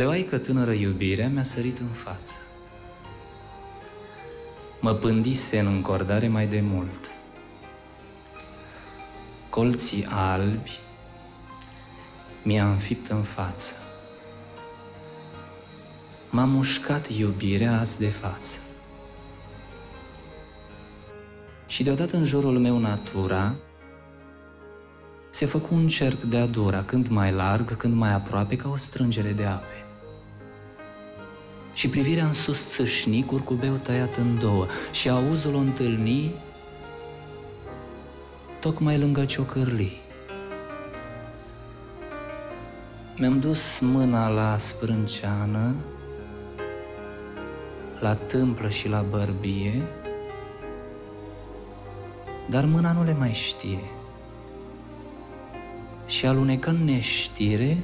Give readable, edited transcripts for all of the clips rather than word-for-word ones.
Beleoaică tânără iubirea mi-a sărit în față. Mă pândise în încordare mai de mult. Colții albi mi-a înfipt în față. M-a mușcat iubirea azi de față. Și deodată în jurul meu natura se făcu un cerc de adura, când mai larg, când mai aproape, ca o strângere de ape. Și privirea în sus țâșni, curcubeu tăiat în două, și auzul o întâlni tocmai lângă ciocârlii. Mi-am dus mâna la sprânceană, la tâmplă și la bărbie, dar mâna nu le mai știe. Și alunecă în neștire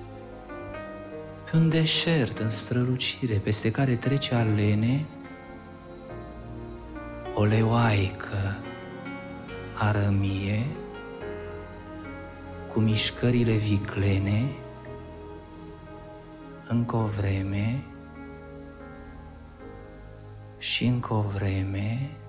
pe un deșert în strălucire, peste care trece alene o leoaică arămie, cu mișcările viclene, încă o vreme și încă o vreme,